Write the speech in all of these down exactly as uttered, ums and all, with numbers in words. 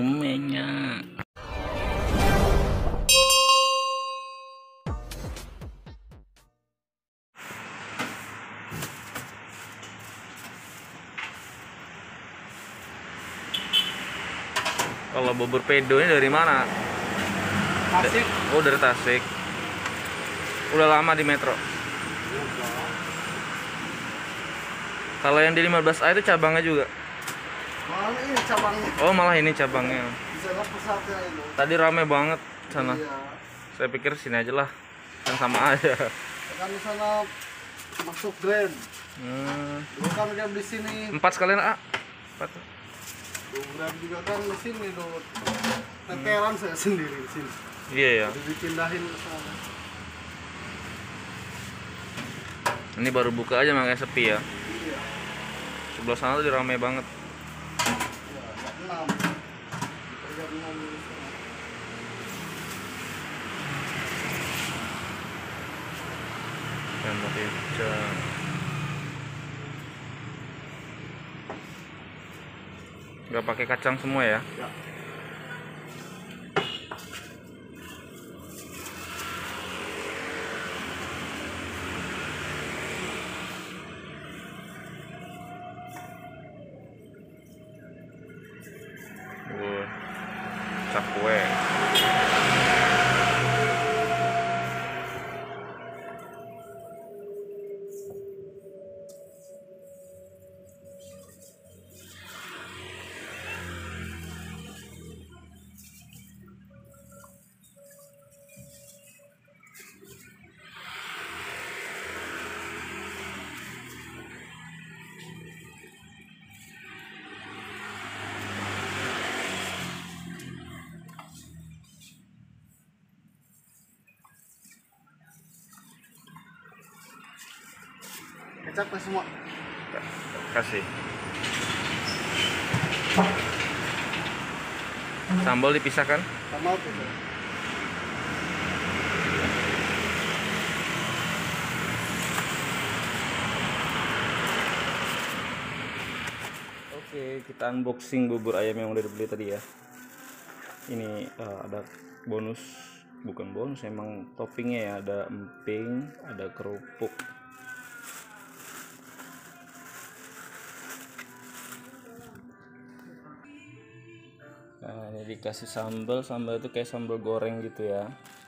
Umenya. Kalau bubur pedo ini dari mana? Tasik. Oh, dari Tasik. Udah lama di Metro. Kalau yang di lima belas A itu cabangnya juga. Malah ini cabangnya. Oh, malah ini cabangnya. Di sana pusatnya itu. Tadi rame banget sana. Iya. Saya pikir sini aja lah. Kan sama aja. Kan di sana masuk Grand. Hmm. Dulu kan dia di sini. Empat sekalian A. Empat. Dulu Grand juga kan di sini dulu. Teteran saya sendiri di sini. Iya ya. Jadi dipindahin ke sana. Ini baru buka aja makanya sepi ya. Iya. Sebelah sana tuh ramai banget. Iya, jam enam. Jam enam di sana. Sambal kecap. Nggak pakai kacang semua ya? Ya. Uh, cakwe. Kecapnya semua. Kasih. Sambal dipisahkan. Sama tuh. Oke, kita unboxing bubur ayam yang udah dibeli tadi ya. Ini uh, ada bonus, bukan bonus, emang toppingnya ya. Ada emping, ada kerupuk. Nah, ini dikasih sambal, sambal itu kayak sambal goreng gitu ya.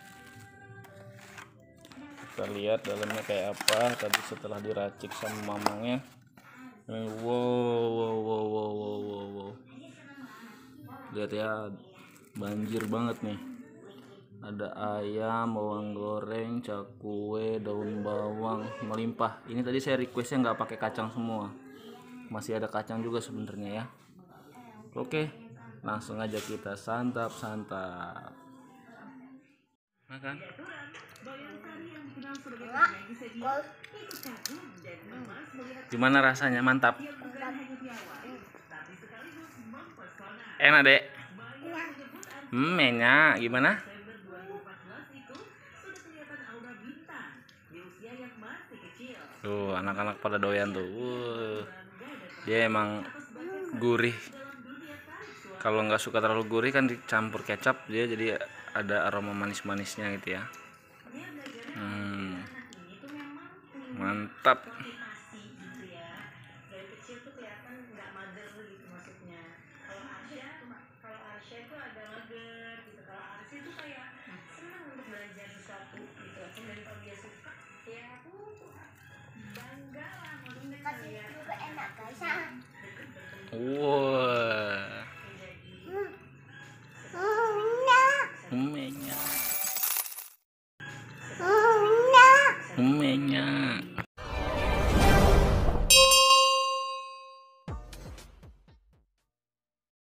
Kita lihat dalamnya kayak apa tadi setelah diracik sama mamangnya. Wow, wow, wow, wow, wow, wow, wow. Lihat ya, banjir banget nih. Ada ayam, bawang goreng, cakwe, daun bawang, melimpah. Ini tadi saya requestnya nggak pakai kacang semua, masih ada kacang juga sebenarnya ya. Oke, langsung aja kita santap-santap. Makan. Gimana rasanya? Mantap. Enak, Dek. Hmm, enak. Gimana? Tuh, anak-anak pada doyan tuh. Uh, dia emang gurih. Kalau nggak suka terlalu gurih kan dicampur kecap, dia jadi ada aroma manis-manisnya gitu ya. Hmm, mantap. Wah, umenya, umenya.